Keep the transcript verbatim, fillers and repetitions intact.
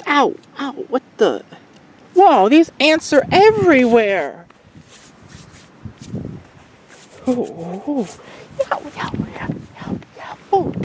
Ow, ow, what the? Whoa, these ants are everywhere. Oh, oh, oh. Yow, yow, yow, yow, yow. Oh.